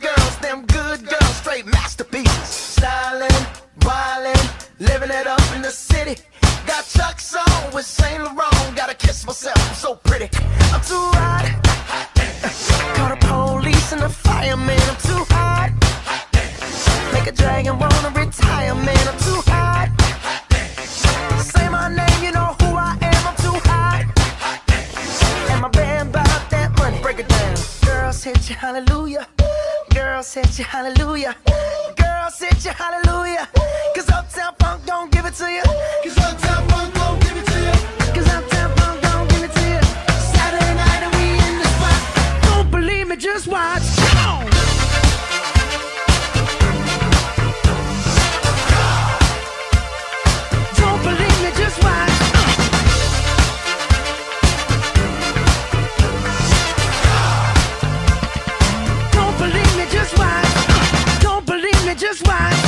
them good girls, straight masterpieces. Stylin', wildin', living it up in the city. Got Chuck's on with Saint Laurent. Gotta kiss myself, I'm so pretty. I'm too hot. Call the police and the fireman. I'm too hot. Make a dragon wanna retire, man. I'm too hot. Say my name, you know who I am. I'm too hot. And my band bought that money. Break it down. Girls hit you, hallelujah. Girls hit you, hallelujah. Girls hit you, hallelujah. Cause Uptown Funk don't give it to you. Cause Uptown Funk don't give it to you. Cause Uptown Funk don't give it to you. Saturday night and we in the spot. Don't believe me, just watch. Come on. Don't believe me, just watch. Don't believe me, just watch. Don't believe me, just watch.